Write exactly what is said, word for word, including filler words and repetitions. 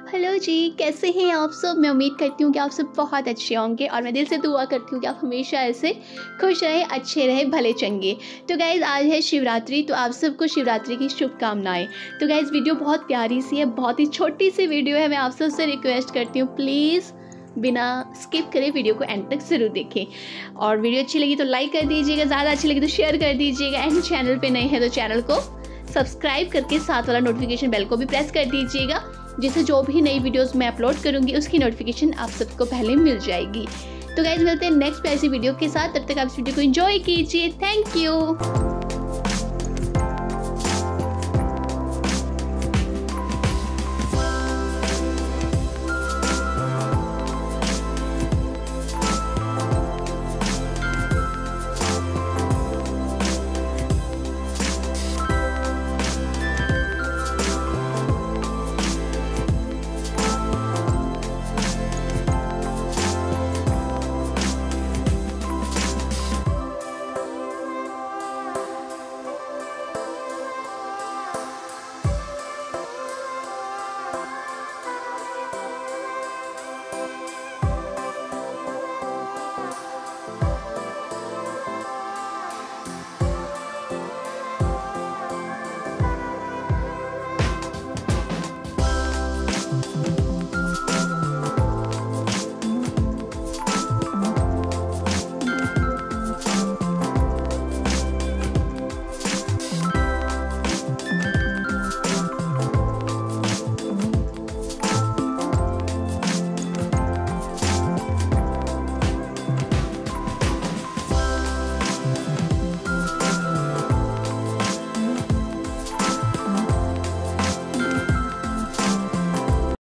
Hello जी, कैसे हैं आप सब। मैं उम्मीद करती हूँ कि आप सब बहुत अच्छे होंगे और मैं दिल से दुआ करती हूँ कि आप हमेशा ऐसे खुश रहें, अच्छे रहें, भले चंगे। तो गाइज़ आज है शिवरात्रि, तो आप सबको शिवरात्रि की शुभकामनाएं। तो गाइज़ वीडियो बहुत प्यारी सी है, बहुत ही छोटी सी वीडियो है। मैं आप सबसे रिक्वेस्ट करती हूँ प्लीज़ बिना स्किप करे वीडियो को एंड तक ज़रूर देखें। और वीडियो अच्छी लगी तो लाइक कर दीजिएगा, ज़्यादा अच्छी लगी तो शेयर कर दीजिएगा। एंड चैनल पर नए हैं तो चैनल को सब्सक्राइब करके साथ वाला नोटिफिकेशन बेल को भी प्रेस कर दीजिएगा, जिससे जो भी नई वीडियोस मैं अपलोड करूंगी उसकी नोटिफिकेशन आप सबको पहले मिल जाएगी। तो गाइस मिलते हैं नेक्स्ट ऐसी वीडियो के साथ, तब तक आप इस वीडियो को एंजॉय कीजिए। Thank you.